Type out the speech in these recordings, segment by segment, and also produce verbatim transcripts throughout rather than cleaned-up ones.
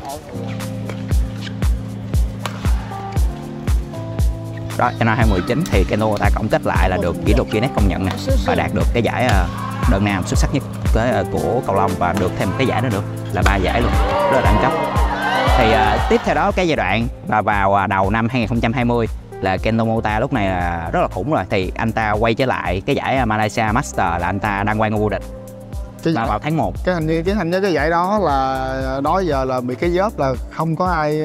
Đó, cho năm hai không một chín thì Kento Mota cộng kết lại là được kỷ lục Guinness công nhận nè, và đạt được cái giải đơn nam xuất sắc nhất của cầu lông, và được thêm cái giải nữa nữa là ba giải luôn, rất là đẳng cấp. Thì uh, tiếp theo đó cái giai đoạn và vào đầu năm hai không hai không là Kento Mota lúc này là rất là khủng rồi, thì anh ta quay trở lại cái giải Malaysia Master là anh ta đang quay ngôi vô địch và vào tháng một. Cái hình như cái hình như cái giải đó là đó giờ là bị cái dớp là không có ai.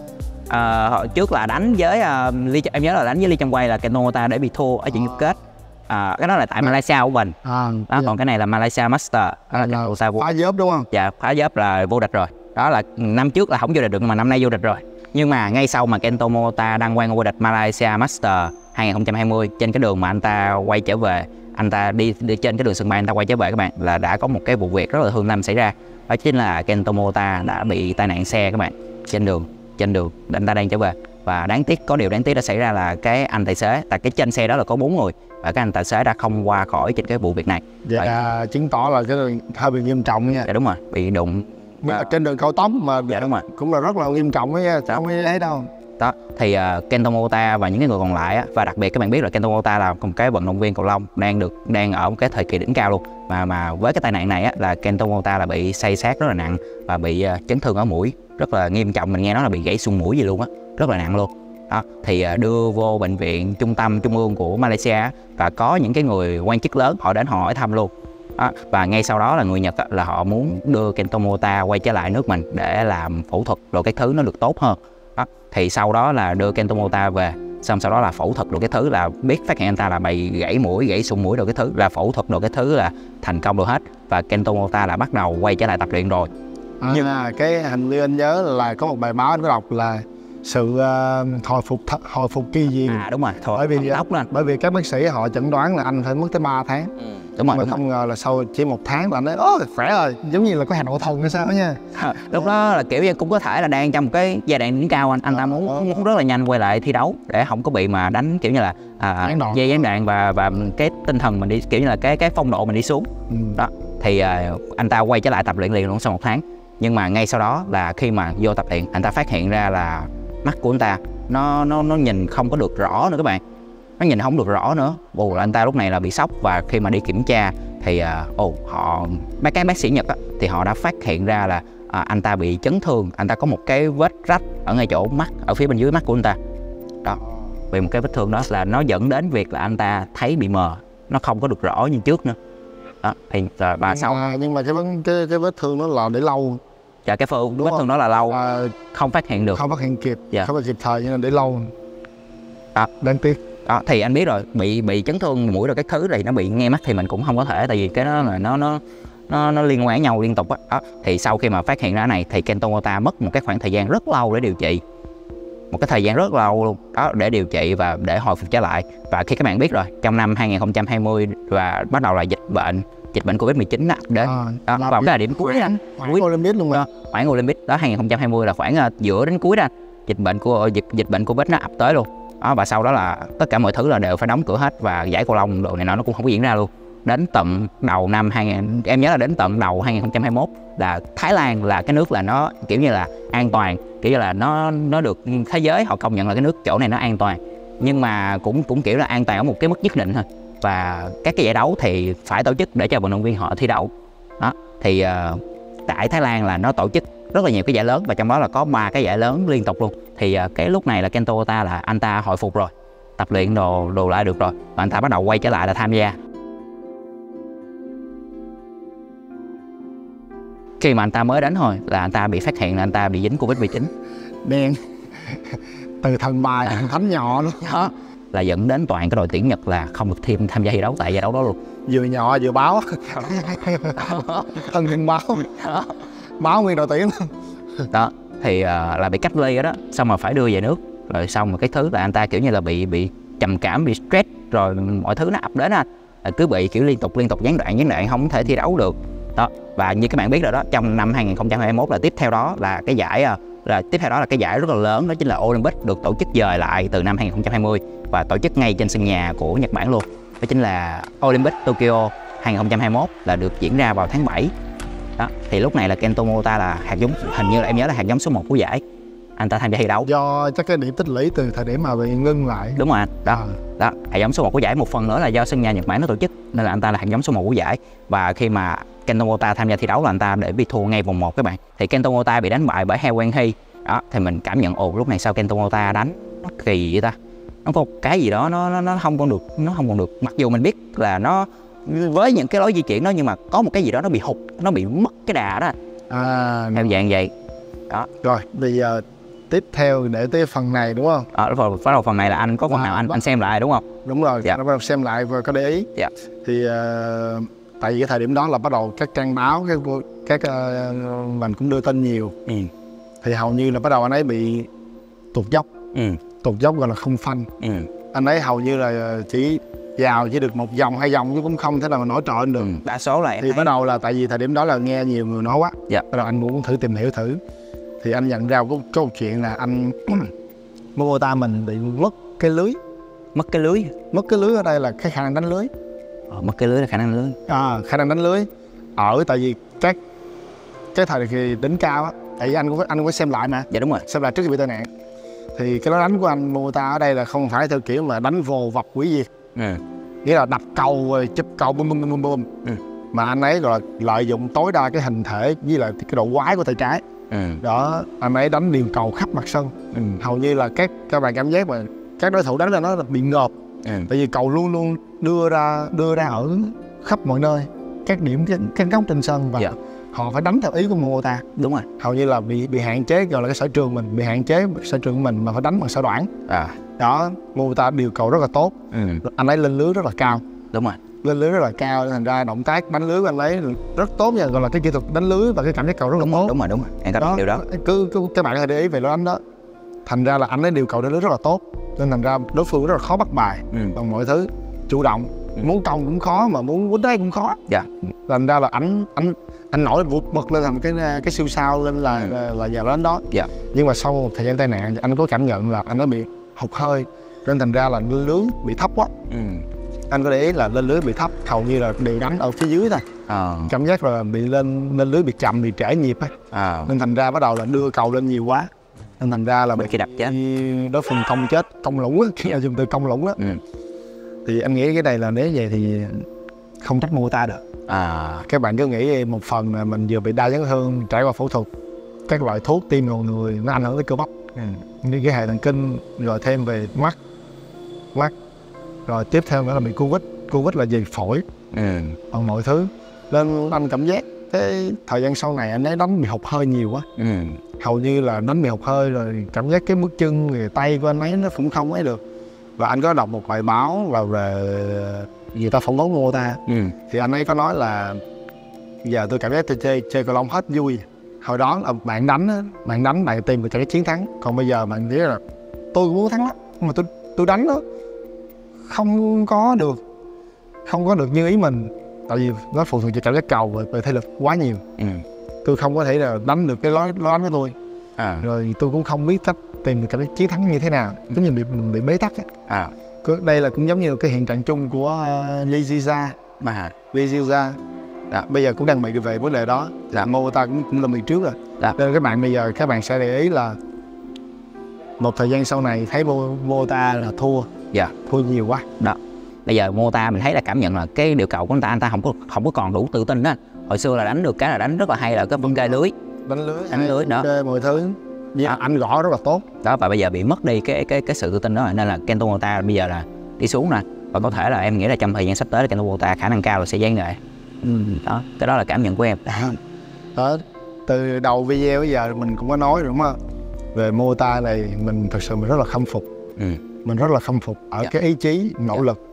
À, trước là đánh với uh, Lee, em nhớ là đánh với Lee Chong Wei là Kento Mota để bị thua ở trận chung kết. À, cái đó là tại Malaysia Open. À, đó, còn cái này là Malaysia Master. Đó là là phá dớp đúng không? Dạ, phá dớp là vô địch rồi. Đó là năm trước là không vô địch được, mà năm nay vô địch rồi. Nhưng mà ngay sau mà Kento Mota đăng quang vô địch Malaysia Master hai không hai không, trên cái đường mà anh ta quay trở về, anh ta đi, đi trên cái đường sân bay anh ta quay trở về các bạn, là đã có một cái vụ việc rất là thương tâm xảy ra. Đó chính là Kento Mota đã bị tai nạn xe các bạn, trên đường trên đường anh ta đang trở về. Và đáng tiếc, có điều đáng tiếc đã xảy ra là cái anh tài xế, tại cái trên xe đó là có bốn người, và cái anh tài xế đã không qua khỏi trên cái vụ việc này. Dạ, à, chứng tỏ là cái hơi bị nghiêm trọng nha. Dạ đúng rồi, bị đụng à, trên đường cao tốc mà. Dạ đúng rồi, cũng là rất là nghiêm trọng đó nha, không ai thấy đâu. Đó, thì uh, Kento Mota và những cái người còn lại á, và đặc biệt các bạn biết là Kento Mota là một cái vận động viên cầu lông đang được đang ở một cái thời kỳ đỉnh cao luôn, mà mà với cái tai nạn này á, là Kento Mota là bị xây xát rất là nặng và bị uh, chấn thương ở mũi rất là nghiêm trọng, mình nghe nói là bị gãy xương mũi gì luôn á, rất là nặng luôn. Đó, thì uh, đưa vô bệnh viện trung tâm trung ương của Malaysia, và có những cái người quan chức lớn họ đến họ hỏi thăm luôn. Đó, và ngay sau đó là người Nhật á, là họ muốn đưa Kento Mota quay trở lại nước mình để làm phẫu thuật rồi cái thứ nó được tốt hơn. Đó, thì sau đó là đưa Kento Mota về, xong sau đó là phẫu thuật rồi cái thứ, là biết phát hiện anh ta là bị gãy mũi, gãy sụn mũi rồi cái thứ, là phẫu thuật rồi cái thứ là thành công được hết, và Kento Mota là bắt đầu quay trở lại tập luyện rồi. À, nhưng mà cái hình như anh nhớ là có một bài báo anh có đọc là sự uh, hồi phục hồi phục kỳ diệu. À đúng rồi, thôi, bởi vì tóc lên. Bởi vì các bác sĩ họ chẩn đoán là anh phải mất tới ba tháng. Ừ, đúng rồi, mà đúng không rồi. ngờ là sau chỉ một tháng là anh nói ố khỏe rồi, giống như là có hẹn hậu thần hay sao đó nha. À, lúc đó là kiểu như cũng có thể là đang trong một cái giai đoạn đỉnh cao, anh anh ta muốn, muốn rất là nhanh quay lại thi đấu để không có bị mà đánh kiểu như là à, dây gián đoạn và và cái tinh thần mình đi, kiểu như là cái cái phong độ mình đi xuống. Ừ. Đó thì uh, anh ta quay trở lại tập luyện liền luôn sau một tháng. Nhưng mà ngay sau đó là khi mà vô tập luyện, anh ta phát hiện ra là mắt của anh ta nó nó nó nhìn không có được rõ nữa các bạn, nó nhìn không được rõ nữa. Ồ, anh ta lúc này là bị sốc, và khi mà đi kiểm tra thì ồ uh, họ mấy cái bác sĩ Nhật á, thì họ đã phát hiện ra là uh, anh ta bị chấn thương, anh ta có một cái vết rách ở ngay chỗ mắt, ở phía bên dưới mắt của anh ta. Đó, vì một cái vết thương đó là nó dẫn đến việc là anh ta thấy bị mờ, nó không có được rõ như trước nữa. Đó, thì và nhưng sau mà, nhưng mà cái cái cái vết thương nó là để lâu. Dạ, cái vết thương đó là lâu, à, không phát hiện được, không phát hiện kịp, dạ. Không phải kịp thời, nhưng là để lâu. Đó, đáng tiếc. Đó, thì anh biết rồi, bị bị chấn thương mũi rồi các thứ này, nó bị nghe mắt thì mình cũng không có thể, tại vì cái đó là nó nó nó nó liên quan với nhau liên tục á. Đó. Thì sau khi mà phát hiện ra này thì Kento Mota mất một cái khoảng thời gian rất lâu để điều trị, một cái thời gian rất lâu luôn đó để điều trị và để hồi phục trở lại. Và khi các bạn biết rồi, trong năm hai không hai không và bắt đầu là dịch bệnh dịch bệnh Covid mười chín đó, đến à, đó, vào cái thời điểm cuối anh khoảng Olympic luôn đó, khoảng Olympic đó hai không hai không là khoảng uh, giữa đến cuối đó, dịch bệnh của dịch dịch bệnh Covid nó ập tới luôn đó, và sau đó là tất cả mọi thứ là đều phải đóng cửa hết, và giải cầu lông đồ này nọ nó cũng không có diễn ra luôn. Đến tận đầu năm hai nghìn, em nhớ là đến tận đầu hai không hai mốt là Thái Lan là cái nước là nó kiểu như là an toàn, kiểu như là nó nó được thế giới họ công nhận là cái nước chỗ này nó an toàn, nhưng mà cũng cũng kiểu là an toàn ở một cái mức nhất định thôi. Và các cái giải đấu thì phải tổ chức để cho vận động viên họ thi đấu. Đó thì uh, tại Thái Lan là nó tổ chức rất là nhiều cái giải lớn, và trong đó là có ba cái giải lớn liên tục luôn. Thì uh, cái lúc này là Kento Mota là anh ta hồi phục rồi, tập luyện đồ đồ lại được rồi, và anh ta bắt đầu quay trở lại là tham gia. Khi mà anh ta mới đến thôi là anh ta bị phát hiện là anh ta bị dính Covid mười chín. Đen từ thần bài thành thánh nhỏ luôn đó, là dẫn đến toàn cái đội tuyển Nhật là không được thêm tham gia thi đấu tại giải đấu đó luôn. Vừa nhỏ vừa báo thân hình báo báo nguyên đội tuyển đó. Thì uh, là bị cách ly đó, đó xong mà phải đưa về nước, rồi xong rồi cái thứ là anh ta kiểu như là bị bị trầm cảm, bị stress, rồi mọi thứ nó ập đến anh, cứ bị kiểu liên tục liên tục gián đoạn gián đoạn không thể thi đấu được đó. Và như các bạn biết rồi đó, trong năm hai không hai mốt là tiếp theo đó là cái giải là tiếp theo đó là cái giải rất là lớn, đó chính là Olympic, được tổ chức dời lại từ năm hai không hai không và tổ chức ngay trên sân nhà của Nhật Bản luôn. Đó chính là Olympic Tokyo hai không hai mốt là được diễn ra vào tháng bảy Đó, thì lúc này là Kento Mota là hạt giống, hình như là em nhớ là hạt giống số một của giải. Anh ta tham gia thi đấu. Do chắc cái điểm tích lũy từ thời điểm mà bị ngưng lại. Đúng rồi anh. Đó. À. Đó, hạt giống số một của giải, một phần nữa là do sân nhà Nhật Bản nó tổ chức nên là anh ta là hạt giống số một của giải. Và khi mà Kento Mota tham gia thi đấu là anh ta để bị thua ngay vòng một các bạn. Thì Kento Mota bị đánh bại bởi He Wen Hee. Đó, thì mình cảm nhận ồ lúc này sao Kento Mota đánh nó kỳ vậy ta. Nó có một cái gì đó nó nó nó không còn được, nó không còn được. Mặc dù mình biết là nó với những cái lối di chuyển đó nhưng mà có một cái gì đó nó bị hụt, nó bị mất cái đà đó. À, theo dạng vậy. Đó. Rồi, bây giờ tiếp theo để tới phần này đúng không? Ờ, à, bắt đầu phần này là anh có phần à, nào anh anh xem lại đúng không? Đúng rồi, dạ. Nó bắt đầu xem lại và có để ý. Dạ. Thì uh, tại vì cái thời điểm đó là bắt đầu các trang báo, các các uh, mình cũng đưa tin nhiều. Ừ. Thì hầu như là bắt đầu anh ấy bị tụt dốc. Ừ. Tụt dốc gọi là không phanh. Ừ. Anh ấy hầu như là chỉ vào chỉ được một vòng hai vòng chứ cũng không thể nào mà nổi trội được. Ừ. Đa số là em thì thấy... bắt đầu là tại vì thời điểm đó là nghe nhiều người nói quá. Dạ. Bắt đầu anh muốn thử tìm hiểu thử. Thì anh nhận ra có câu chuyện là anh Mota mình bị mất cái lưới. Mất cái lưới. Mất cái lưới ở đây là cái khả năng đánh lưới. Ờ, mất cái lưới là khả năng lưới. À, khả năng đánh lưới. Ở tại vì các cái thời kỳ đỉnh cao á, tại vì anh cũng anh cũng phải xem lại mà. Dạ đúng rồi. Xem lại trước khi bị tai nạn. Thì cái đó đánh của anh Mota ở đây là không phải theo kiểu mà đánh vồ vập quỷ diệt. Ừ. Nghĩa là đập cầu rồi chụp cầu bum bum bum bum. Ừ. Mà anh ấy rồi lợi dụng tối đa cái hình thể với lại cái độ quái của tay trái. Ừ. Đó, anh ấy đánh điều cầu khắp mặt sân. Ừ. Hầu như là các các bạn cảm giác mà các đối thủ đánh ra nó là bị ngợp. Ừ. Tại vì cầu luôn luôn đưa ra đưa ra ở khắp mọi nơi, các điểm các, các góc trên sân và dạ. Họ phải đánh theo ý của Mota. Đúng rồi. Hầu như là bị bị hạn chế, gọi là cái sở trường mình bị hạn chế sở trường của mình mà phải đánh bằng sở đoản. À. Đó, Mota điều cầu rất là tốt. Ừ. Anh ấy lên lưới rất là cao. Đúng rồi. Lên lưới rất là cao, thành ra động tác đánh lưới của anh ấy rất tốt nha, gọi là cái kỹ thuật đánh lưới và cái cảm giác cầu rất là đúng tốt. Rồi, đúng rồi, đúng rồi. Em có điều đó. Cứ, cứ các bạn hãy để ý về lối đánh đó. Thành ra là anh ấy điều cầu đánh lưới rất là tốt, nên thành ra đối phương rất là khó bắt bài. Ừ. Bằng mọi thứ, chủ động, ừ. Muốn công cũng khó mà muốn quýnh đấy cũng khó. Dạ. Thành ra là anh anh anh nổi vụt bật lên thành cái cái siêu sao lên là ừ. là, là nhờ đánh đó. Dạ. Nhưng mà sau một thời gian tai nạn anh có cảm nhận là anh nó bị hụt hơi, nên thành ra là lưới bị thấp quá. Ừ. Anh có để ý là lên lưới bị thấp, hầu như là đều đánh ở phía dưới thôi. À. Cảm giác là bị lên lên lưới bị chậm, bị trễ nhịp ấy. À. Nên thành ra bắt đầu là đưa cầu lên nhiều quá, nên thành ra là bị khi đập chết, đối phương công chết, công lũng á, khi dùng từ công lũng á. Ừ. Thì anh nghĩ cái này là nếu vậy thì không trách Mota được. À. Các bạn cứ nghĩ một phần là mình vừa bị đa chấn thương, trải qua phẫu thuật, các loại thuốc tiêm vào người nó ảnh hưởng tới cơ bắp, ừ. Như cái hệ thần kinh, rồi thêm về mắt, mắt. Rồi tiếp theo nữa là bị Covid. Covid là về phổi. Ừ. Còn mọi thứ. Nên anh cảm giác cái thời gian sau này anh ấy đánh bị hụt hơi nhiều quá. Ừ. Hầu như là đánh bị hụt hơi rồi cảm giác cái bước chân, người tay của anh ấy nó cũng không ấy được. Và anh có đọc một bài báo là về người ta phỏng vấn Mota. Ừ. Thì anh ấy có nói là giờ tôi cảm giác tôi chơi chơi cầu lông hết vui. Hồi đó là bạn đánh á, bạn đánh bạn tìm được cái chiến thắng. Còn bây giờ bạn nghĩ là tôi cũng muốn thắng lắm, mà tôi tôi đánh đó không có được không có được như ý mình, tại vì nó phụ thuộc vào cảm giác cầu về, về thể lực quá nhiều. Ừ. Tôi không có thể là đánh được cái lối lối đánh của tôi. À. Rồi tôi cũng không biết cách tìm được cảm giác chiến thắng như thế nào, giống như bị bị bế tắc á. À. Đây là cũng giống như cái hiện trạng chung của uh, Liziza mà Liziza Dạ, bây giờ cũng đang bị về vấn đề đó. Dạ, Mota cũng, cũng là bị trước rồi. Dạ. Nên các bạn bây giờ các bạn sẽ để ý là một thời gian sau này thấy Mota là thua. Dạ, thua nhiều quá. Đó. Bây giờ Mota mình thấy là cảm nhận là cái điều cầu của anh ta anh ta không có không có còn đủ tự tin đó. Hồi xưa là đánh được cái là đánh rất là hay là cái vấn kê lưới, đánh lưới, đánh lưới nữa, okay, mọi thứ. Dạ, anh gõ rất là tốt. Đó, và bây giờ bị mất đi cái cái cái sự tự tin đó, nên là Kento Mota bây giờ là đi xuống nè. Và có thể là em nghĩ là trong thời gian sắp tới là Kento Mota khả năng cao là sẽ giáng nghệ. Ừ. Đó, cái đó là cảm nhận của em. Đó, từ đầu video bây giờ mình cũng có nói rồi đúng không? Về Mota này mình thật sự mình rất là khâm phục. Ừ. Mình rất là khâm phục ở dạ. cái ý chí, nỗ dạ. lực.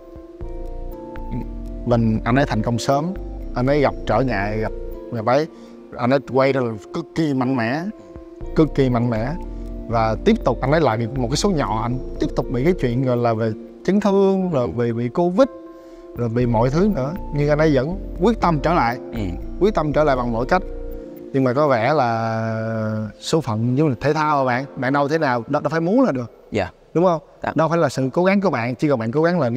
Mình anh ấy thành công sớm, anh ấy gặp trở ngại, gặp gặp ấy, anh ấy quay ra là cực kỳ mạnh mẽ, cực kỳ mạnh mẽ. Và tiếp tục anh ấy lại bị một cái số nhỏ, anh tiếp tục bị cái chuyện gọi là về chấn thương, rồi bị bị Covid, rồi bị mọi thứ nữa, nhưng anh ấy vẫn quyết tâm trở lại. Ừ. Quyết tâm trở lại bằng mọi cách. Nhưng mà có vẻ là số phận du lịch thể thao mà bạn, bạn đâu thế nào, đâu, đâu phải muốn là được. Dạ. Đúng không? Dạ. Đâu phải là sự cố gắng của bạn, chỉ cần bạn cố gắng là nhất.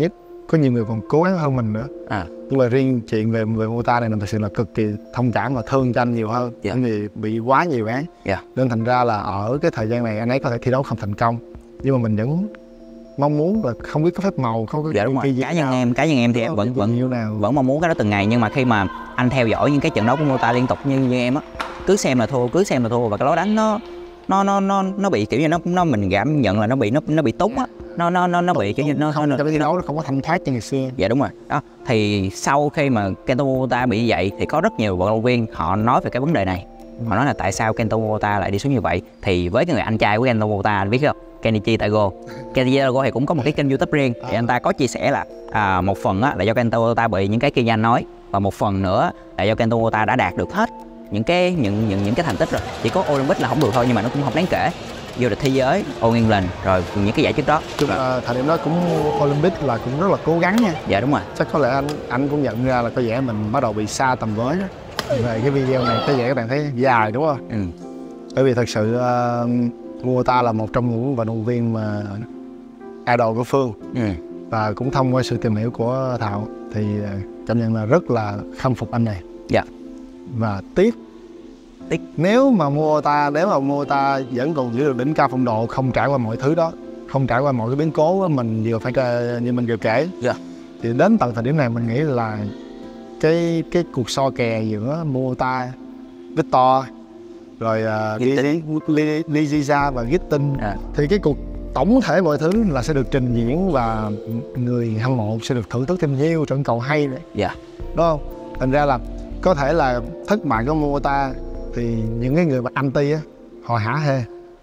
có nhiều người còn cố gắng hơn mình nữa. À. Nhưng mà riêng chuyện về về Mota này là thật sự là cực kỳ thông cảm và thương cho anh nhiều hơn. Dạ. Bởi vì bị quá nhiều án. Dạ. Nên thành ra là ở cái thời gian này anh ấy có thể thi đấu không thành công, nhưng mà mình vẫn mong muốn là không biết có phép màu, không có. Dạ đúng rồi. Cá nhân em, cá nhân em thì em vẫn vẫn vẫn mong muốn cái đó từng ngày, nhưng mà khi mà anh theo dõi những cái trận đấu của Mota liên tục như như em á, cứ xem là thua, cứ xem là thua, và cái lối đánh nó nó nó nó nó bị kiểu như nó nó mình cảm nhận là nó bị nó nó bị túng á, nó nó nó nó bị kiểu như nó không, trong thi đấu nó không có thanh thoát như ngày xưa. Dạ đúng rồi đó. Thì sau khi mà Kento Mota bị như vậy thì có rất nhiều vận động viên họ nói về cái vấn đề này. Họ nói là tại sao Kento Mota lại đi xuống như vậy. Thì với cái người anh trai của Kento Mota, anh biết không, Kenichi Taigo. Kenichi Taigo thì cũng có một cái kênh YouTube riêng, thì anh ta có chia sẻ là à, một phần á, là do Kento Mota bị những cái kia như anh nói, và một phần nữa là do Kento Mota đã đạt được hết những cái những những những cái thành tích rồi, chỉ có Olympic là không được thôi, nhưng mà nó cũng không đáng kể. Vô địch thế giới, All England, rồi những cái giải trước đó. Chung là thời điểm đó cũng Olympic là cũng rất là cố gắng nha. Dạ đúng rồi. Chắc có lẽ anh anh cũng nhận ra là có vẻ mình bắt đầu bị xa tầm với đó. Về cái video này có vẻ các bạn thấy dài đúng không? Ừ. Bởi vì thật sự uh, Mota là một trong những vận động viên mà idol của Phương. Ừ. Và cũng thông qua sự tìm hiểu của Thảo thì cảm nhận là rất là khâm phục anh này. Dạ. Và tiếc tiếc nếu mà Mota nếu mà Mota vẫn còn giữ được đỉnh cao phong độ, không trải qua mọi thứ đó, không trải qua mọi cái biến cố đó, mình vừa phải như mình vừa kể. Dạ. Thì đến tận thời điểm này mình nghĩ là cái cái cuộc so kè giữa Mota, Victor, rồi uh, Liziza và Gittin, à. Thì cái cuộc tổng thể mọi thứ là sẽ được trình diễn và người hâm mộ sẽ được thưởng thức thêm nhiều trận cầu hay nữa. Dạ. Đúng không? Thành ra là có thể là thất bại của Mota thì những cái người mà anti á họ hả hê.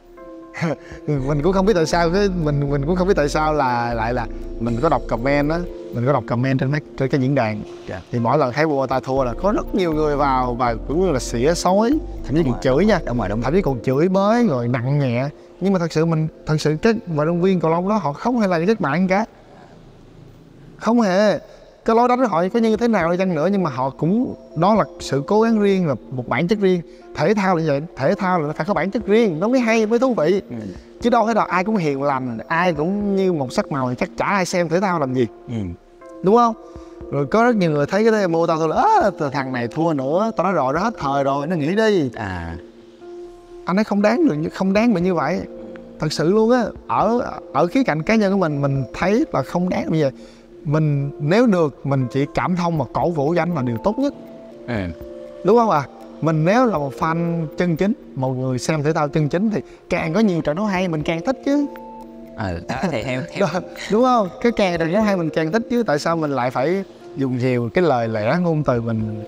Mình cũng không biết tại sao cái mình mình cũng không biết tại sao là lại là mình có đọc comment á, mình có đọc comment trên mấy trên cái diễn đàn. Yeah. Thì mỗi lần thấy Mota thua là có rất nhiều người vào và cũng như là xỉa xói, thậm chí còn chửi nha, đúng rồi, đúng thậm chí còn chửi bới rồi nặng nhẹ. Nhưng mà thật sự mình thật sự các vận động viên cầu lông đó họ không hề là những các bạn cả, không hề. Cái lối đánh của họ có như thế nào đi chăng nữa nhưng mà họ cũng đó là sự cố gắng riêng, là một bản chất riêng. Thể thao là như vậy, thể thao là nó phải có bản chất riêng, nó mới hay, mới thú vị. Ừ. Chứ đâu phải là ai cũng hiền lành, ai cũng như một sắc màu thì chắc chả ai xem thể thao làm gì. Ừ. Đúng không? Rồi có rất nhiều người thấy cái đấy Mota thôi là thằng này thua nữa, tao nói rồi nó hết thời rồi, nó nghỉ đi. À. Anh ấy không đáng được, không đáng bị như vậy. Thật sự luôn á, ở ở khía cạnh cá nhân của mình mình thấy là không đáng như vậy. Mình nếu được mình chỉ cảm thông và cổ vũ cho anh là điều tốt nhất. Ừ. Đúng không ạ? À? Mình nếu là một fan chân chính, một người xem thể thao chân chính thì càng có nhiều trận đấu hay mình càng thích chứ. Ừ, đó thì theo, theo. Đúng không? Cái càng trận đấu hay mình càng thích chứ. Tại sao mình lại phải dùng nhiều cái lời lẽ ngôn từ mình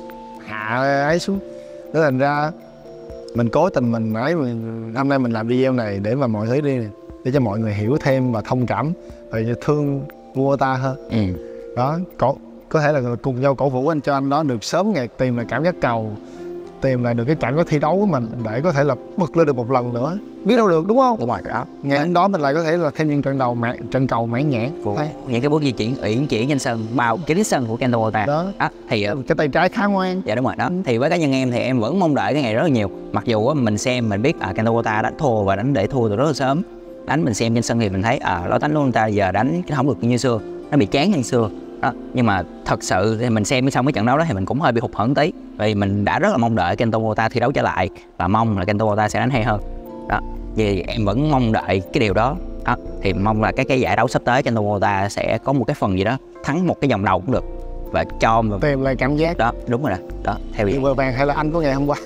hạ ấy xuống. Thế thành ra mình cố tình mình ấy, mình, hôm nay mình làm video này để mà mọi thứ đi, để cho mọi người hiểu thêm và thông cảm và thương Mota hơn. Ừ. Đó, có có thể là cùng nhau cổ vũ anh cho anh đó được sớm ngày tìm lại cảm giác cầu, tìm lại được cái cảm giác thi đấu của mình để có thể là bật lên được một lần nữa, biết đâu được, đúng không? Đúng rồi đó. Ngày hôm đó mình lại có thể là thêm những trận đầu mẹ trận cầu mãn nhãn. Những cái bước di chuyển uyển chuyển trên sân, bao cái đến sân của Kento Mota đó. À, thì cái tay trái khá ngoan. Dạ đúng rồi đó. Thì với cá nhân em thì em vẫn mong đợi cái ngày rất là nhiều. Mặc dù mình xem mình biết à, Kento Mota đánh thua và đánh để thua từ rất là sớm. Đánh mình xem trên sân thì mình thấy à lối đánh của người ta giờ đánh không được như xưa, nó bị chán như xưa đó. Nhưng mà thật sự thì mình xem xong cái trận đấu đó thì mình cũng hơi bị hụt hẫng tí, vì mình đã rất là mong đợi Kento Mota thi đấu trở lại và mong là Kento Mota sẽ đánh hay hơn đó. Vì em vẫn mong đợi cái điều đó, đó. Thì mong là cái cái giải đấu sắp tới Kento Mota sẽ có một cái phần gì đó thắng một cái vòng đầu cũng được và cho tìm lại cảm giác đó. Đúng rồi đó, đó theo vậy. Vừa vàng hay là anh của ngày hôm qua.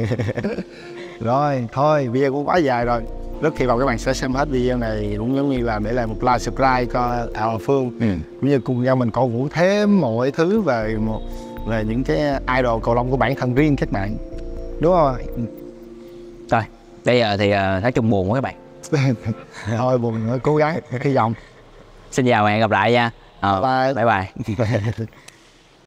Rồi thôi video cũng quá dài rồi, rất hy vọng các bạn sẽ xem hết video này cũng giống như là để lại một like subscribe cho Thảo Phương. Ừ. Cũng như cùng nhau mình cổ vũ thêm mọi thứ về một về những cái idol cầu lông của bản thân riêng các bạn, đúng không? Ừ. Rồi bây giờ thì uh, thấy chung buồn quá các bạn. Thôi buồn nữa, cố gắng hy vọng. Xin chào và hẹn gặp lại nha. Uh, bye bye. Bye bye.